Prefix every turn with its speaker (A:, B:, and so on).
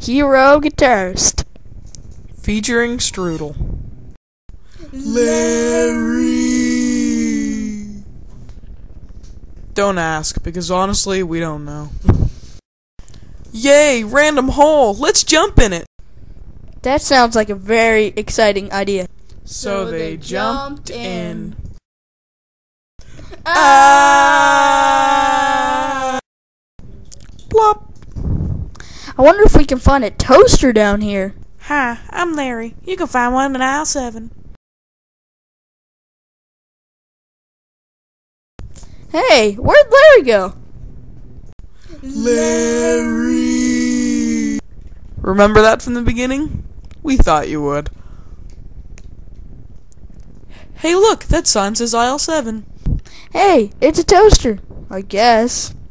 A: Hero Guitarist.
B: Featuring Strudel. Larry! Don't ask, because honestly, we don't know. Yay! Random hole! Let's jump in it!
A: That sounds like a very exciting idea.
B: So they jumped in. Plop!
A: I wonder if we can find a toaster down here.
B: Hi, I'm Larry. You can find one in aisle 7.
A: Hey, where'd Larry go?
B: Larry! Remember that from the beginning? We thought you would. Hey look, that sign says aisle 7.
A: Hey, it's a toaster, I guess.